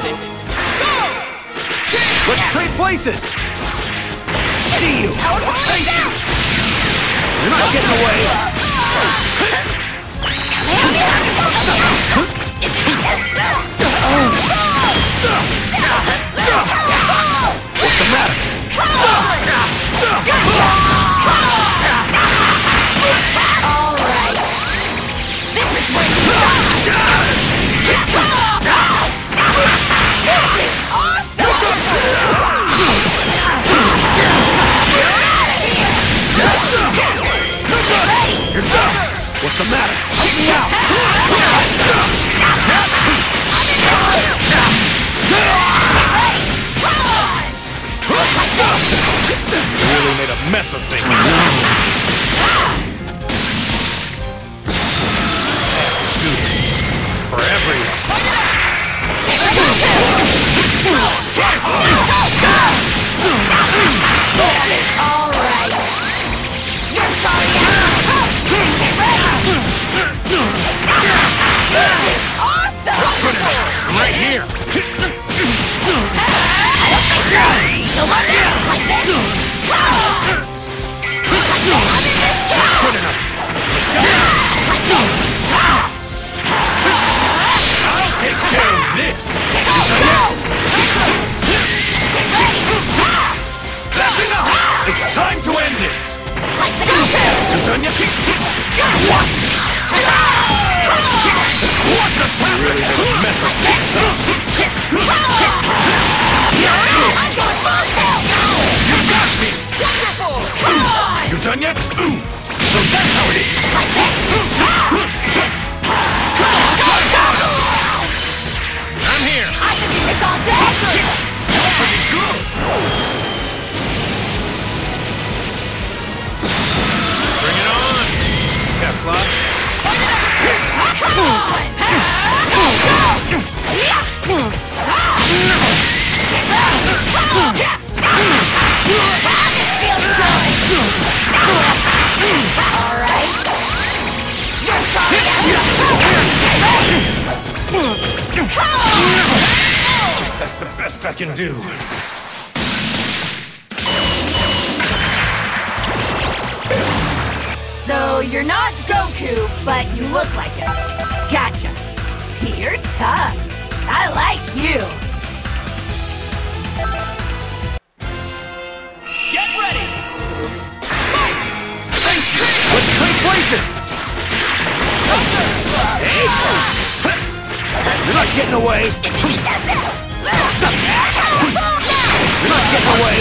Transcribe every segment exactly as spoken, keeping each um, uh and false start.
Let's trade places! See you! Thank you! You're not getting away! What's the matter? All right. This is where you die. This is awesome. Get ready. You're done! What's the matter? Check me out! Really made a mess of things. I have to do this for everyone. This is all right. You're sorry ass toast. Get ready. This is awesome. Right here. She'll run this like this. Like this. I'm in this too. Good enough. Like this. I'll take care of this. That's enough. It's time to end this. Like this. You done yet? What? What just happened? Really made a mess of this. I'm going full tilt. You got me. Wonderful. Come on. You done yet? So that's how it is. Like this. I'm here. I can do this all day. Pretty good. Bring it on, Kefla. Come on. Get ready. Come on. This feels good. All right. You're sorry. Get ready. Come on. Guess that's the best I can do. So you're not Goku, but you look like him. Gotcha. You're tough. I like you. Get ready! Thank you! Let's trade places! Hey! You're not getting away! You're not getting away!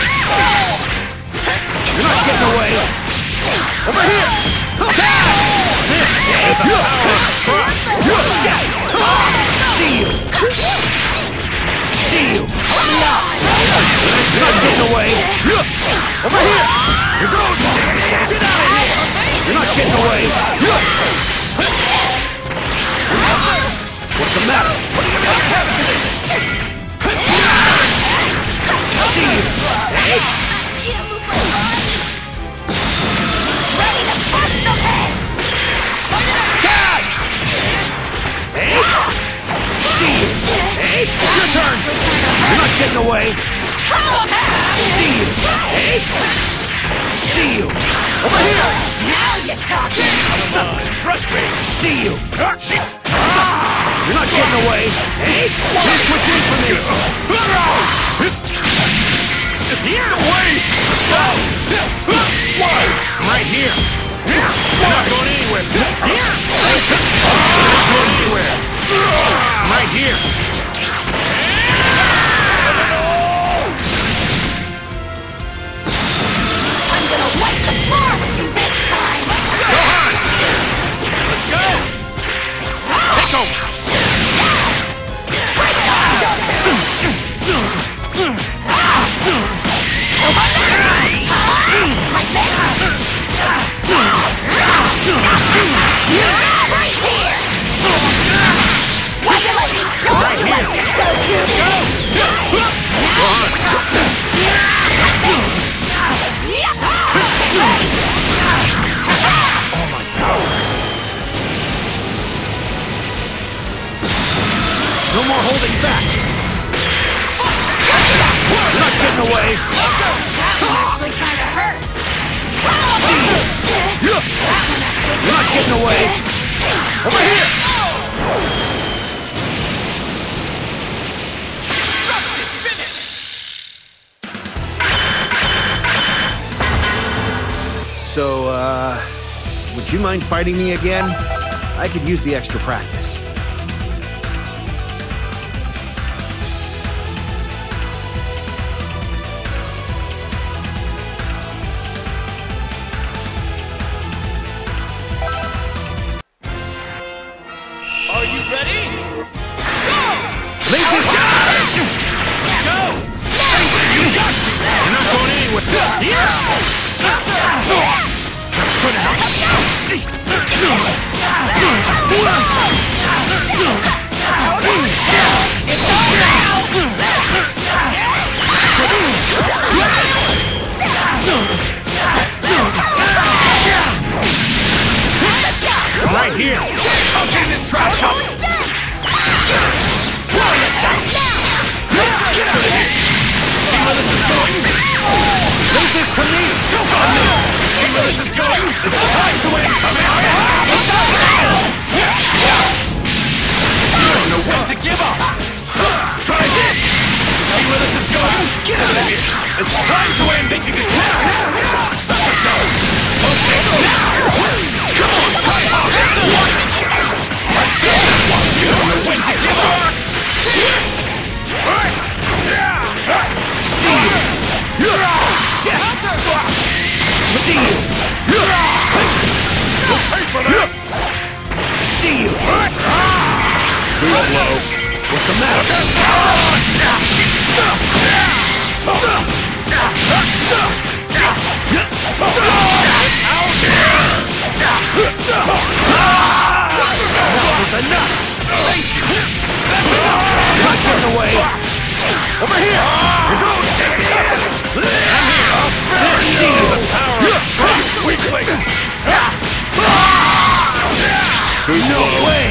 You're not getting away! Over here! This is the power of trust! See you! See you! Help me out! You're not getting away! Over here! Here goes! Get out of here! You're not getting away! What's the matter? What happened to this? See you! Hey! Ready to bust some heads! Catch! Hey! See you! Hey! It's your turn! You're not getting away! See you! Hey! See you! Over here! Now you're talking! Come on, trust me! See you! You're not getting away! Hey! You switch in for me! Here! Away! Let's go! Why? Right here! Here! You're not going anywhere! Here! Not going anywhere! Right here! I'm gonna wipe the floor with you this time! Go on! Let's go! Take over! Break it off, Goku! Like this! You're right here! Why you let me stall Right you here. like this, Goku? Go on! All my power! No more holding back! getting away. That one actually kind of hurt. See you. That one actually. You're not getting away. Over here. So, uh, would you mind fighting me again? I could use the extra practice. Are you ready? Go! Make it die! Let's go! You got me! You're not going anywhere. Yeah! Good enough. It's all now! Right here! I'll clean this trash up! See where this is going? Leave this to me! Choke on this! See where this is going? It's time to end! Come You don't know when to give up! Try this! See where this is going? Get out of here! It's time to end! Think you can now! Such a dose! Okay, now! Come on, try harder! What? You don't know when to give up! See you! See you! You'll pay for that! See you! Too slow. What's the matter? Enough is enough! Thank you! That's enough! You're not getting away! Over here! You're going to get it! I'm here! This is the power of trust, weakling! No way!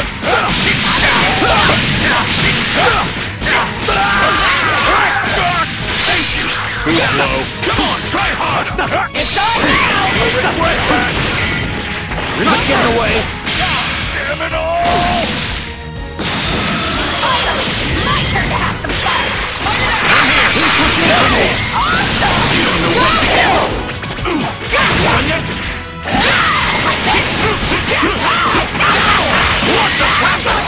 Thank you! Too slow. Come on, try hard! It's all now! You're not getting away! Damn it all! Finally, it's my turn to have some fun! Who's switching to me? Awesome! You don't know when to give up! Done yet? What just happened?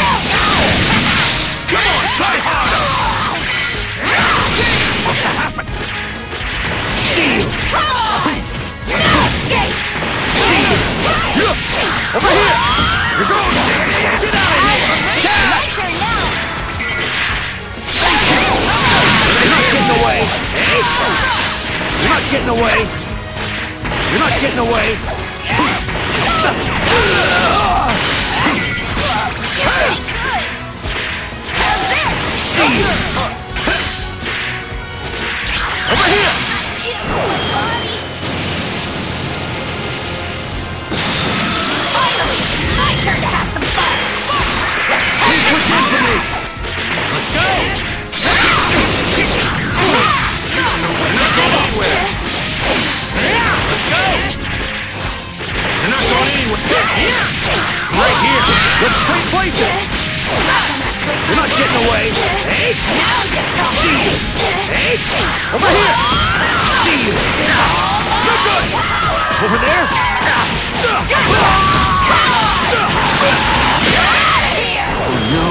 Come on, try harder! This is supposed to happen! See you! Come on! No escape! See you! Over here! You're going! Get out of here! It's my turn now! You're not getting away! You're not getting away! You're not getting away! Pretty good! How's this? See you! Over here! Finally, it's my turn to have some fun! Let's take Please switch in for me! Let's go! You're not going anywhere! Let's go! You're not going anywhere! Right here! Let's trade places! You're not getting away! Hey! Now you tell me! See you! Hey! Over here! See you! No good! Over there! Get out of here! Oh no!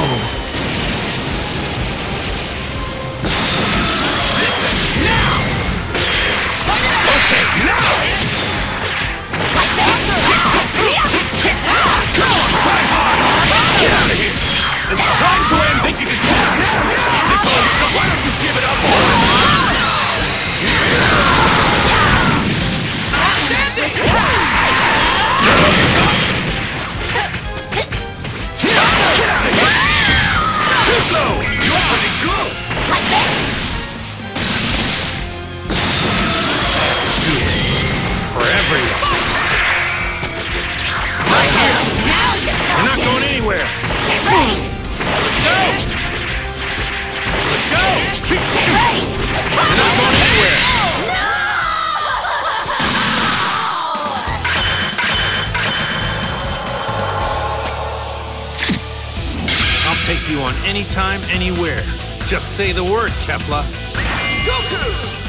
This ends now! Okay, now! Like this? Come on, try hard! Get out of here! It's time to end thinking it's now! This all... Why don't you give it up? Outstanding! No, you got! Get out of here! Too slow! You're pretty good! Like this? I have to do this. For everyone. Right here! Now you're You're talking! not going anywhere! Get ready! Let's go! Let's go! Hey! You're not going anywhere! I'll take you on any time, anywhere. Just say the word, Kefla. Goku!